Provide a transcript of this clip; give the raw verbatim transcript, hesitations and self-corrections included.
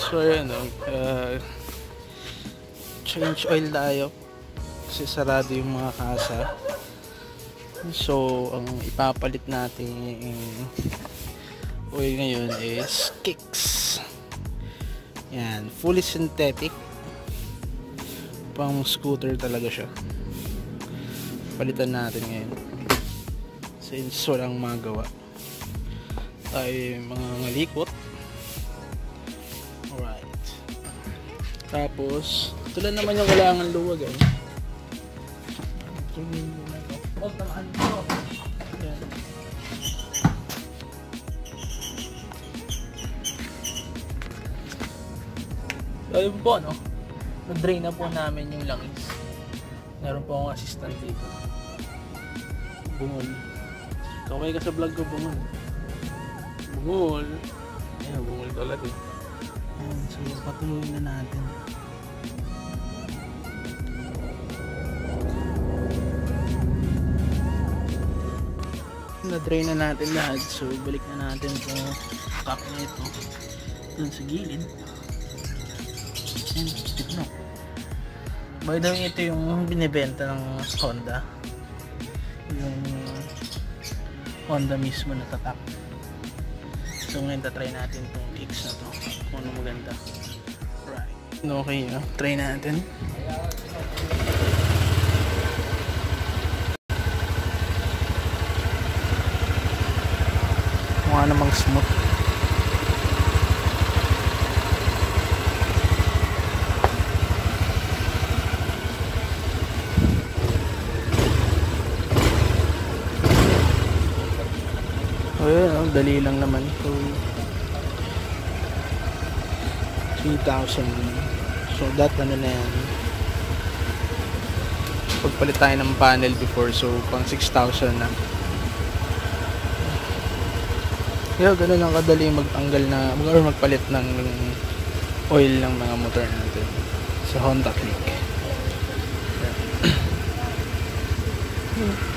So yun, no? uh, change oil tayo kasi sarado yung mga kasa. So ang ipapalit natin yung oil ngayon is Kixx. Yan, fully synthetic, pang scooter talaga siya. Palitan natin ngayon since walang magawa tayo mga ngalikot. Alright, tapos ito lang naman yung kailangan luwag eh. Huwag naman ito. Yan. Ayun po, no? Na-drain na po namin yung langis. Meron po akong assistant dito. Bungol. Okay ka sa vlog ko, bungol. Bungol. Ayan, bungol ka ulit eh. Ayan, so patuloy na natin. Na-drain na natin lahat. So balik na natin itong cap na ito dun sa gilid. Ayan, tignan. By the way, ito yung binibenta ng Honda. Yung Honda mismo na tatak. So ngayon tatry natin itong Kixx na to kung ano maganda. Right. Okay, no? Try natin. Mukha namang smooth. Ayun, oh, dali lang naman. So three thousand. So that ano na yan. Pagpalit tayo ng panel before, so pang six thousand na. Kaya ganun lang kadali magtanggal na or magpalit ng oil ng mga motor natin sa Honda Click.